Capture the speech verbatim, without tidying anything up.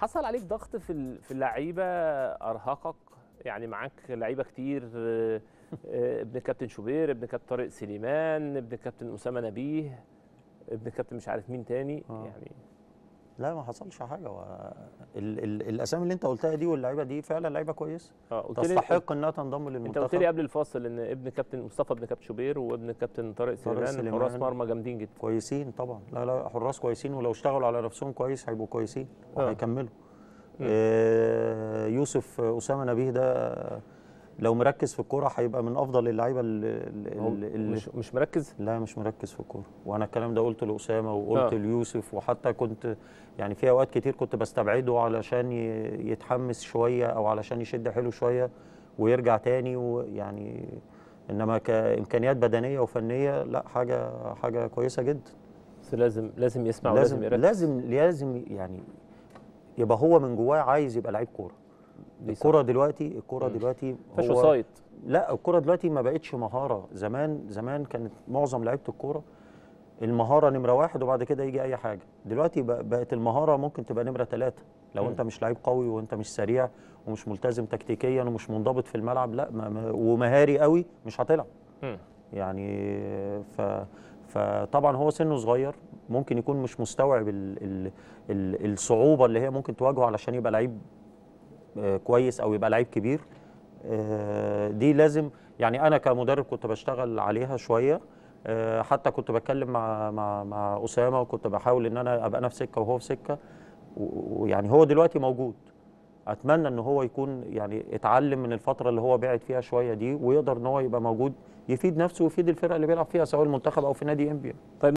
حصل عليك ضغط في ال- في اللعيبه ارهقك؟ يعني معاك لعيبه كتير، آه، آه، ابن كابتن شوبير، ابن كابتن طارق سليمان، ابن كابتن اسامه نبيه، ابن كابتن مش عارف مين تاني آه. يعني. لا ما حصلش حاجه و... ال... ال... الاسامي اللي انت قلتها دي واللعيبه دي فعلا لعيبه كويسه اه قلت لي، تستحق انها تنضم انت قلت لي للمنتخب. قبل الفاصل ان ابن كابتن مصطفى ابن كابتن شوبير وابن كابتن طارق طارق سليمان حراس سليمان مرمى جامدين جدا. كويسين طبعا، لا لا حراس كويسين، ولو اشتغلوا على نفسهم كويس هيبقوا كويسين وهيكملوا. آه يوسف اسامه نبيه ده لو مركز في الكوره هيبقى من افضل اللعيبه اللي, اللي مش مش مركز؟ لا مش مركز في الكوره، وانا الكلام ده قلته لاسامه وقلت آه. ليوسف، وحتى كنت يعني في اوقات كتير كنت بستبعده علشان يتحمس شويه او علشان يشد حيله شويه ويرجع تاني، ويعني انما كامكانيات بدنيه وفنيه لا حاجه حاجه كويسه جدا. بس لازم لازم يسمع لازم ولازم يركز. لازم لازم يعني يبقى هو من جواه عايز يبقى لعيب كوره. الكوره دلوقتي الكوره دلوقتي مفيش هو وسايط. لا الكوره دلوقتي ما بقتش مهاره. زمان زمان كانت معظم لعيبه الكوره المهاره نمره واحد وبعد كده يجي اي حاجه. دلوقتي بقت المهاره ممكن تبقى نمره ثلاثه لو م. انت مش لعيب قوي وانت مش سريع ومش ملتزم تكتيكيا ومش منضبط في الملعب، لا ما ما ومهاري قوي مش هتلعب. م. يعني ف فطبعا هو سنه صغير، ممكن يكون مش مستوعب ال ال ال الصعوبه اللي هي ممكن تواجهه علشان يبقى لعيب كويس او يبقى لعيب كبير. دي لازم يعني انا كمدرب كنت بشتغل عليها شويه، حتى كنت بتكلم مع مع مع اسامه وكنت بحاول ان انا ابقى انا في سكه وهو في سكه، ويعني هو دلوقتي موجود. اتمنى ان هو يكون يعني اتعلم من الفتره اللي هو بعد فيها شويه دي ويقدر ان هو يبقى موجود يفيد نفسه ويفيد الفرقه اللي بيلعب فيها سواء المنتخب او في نادي انبيا. طيب